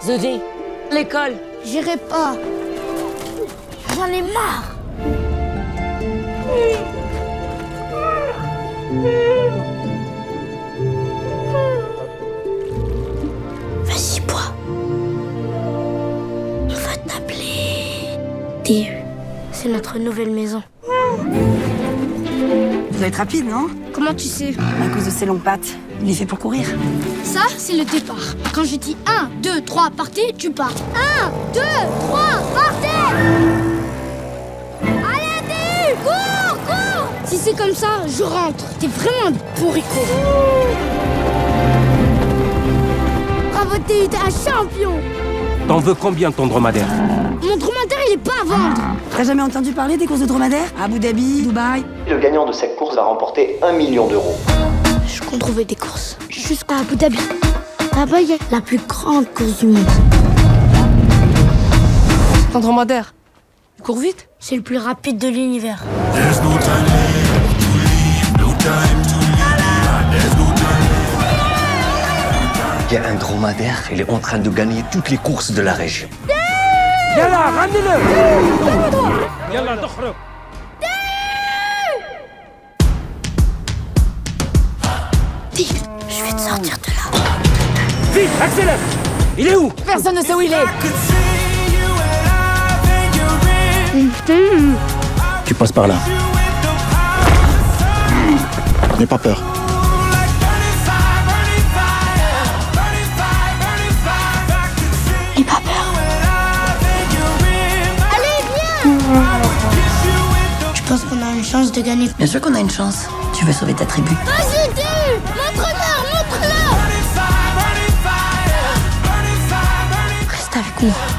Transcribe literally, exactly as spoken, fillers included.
Zoudi, l'école. J'irai pas. J'en ai marre. Vas-y, bois. On va t'appeler T U. C'est notre nouvelle maison. Vous doit être rapide, non? Comment tu sais? À cause de ses longues pattes. Il est fait pour courir. Ça, c'est le départ. Quand je dis un, deux, trois, partez, tu pars. un, deux, trois, partez! Allez, T U, cours, cours! Si c'est comme ça, je rentre. T'es vraiment un bourricot. Bravo, T U, t'es un champion! T'en veux combien ton dromadaire? Mon dromadaire, il est pas à vendre. T'as jamais entendu parler des courses de dromadaire? Abu Dhabi, Dubaï. Le gagnant de cette course va remporter un million d'euros. Je compte trouver des courses jusqu'à Abu Dhabi. Là-bas, il y a la plus grande course du monde. Ton dromadaire, il court vite. C'est le plus rapide de l'univers. Il y a un dromadaire, il est en train de gagner toutes les courses de la région. Yalla, ramenez-le. Yalla, d'okhro. Vite, je vais te sortir de là. Vite, accélère. Il est où? Personne ne sait où il est. Tu passes par là. N'aie pas peur. N'aie pas peur. Allez, viens! Je pense qu'on a une chance de gagner. Bien sûr qu'on a une chance. Tu veux sauver ta tribu. Vas-y, T U! Montre-leur, montre-leur! Reste avec moi.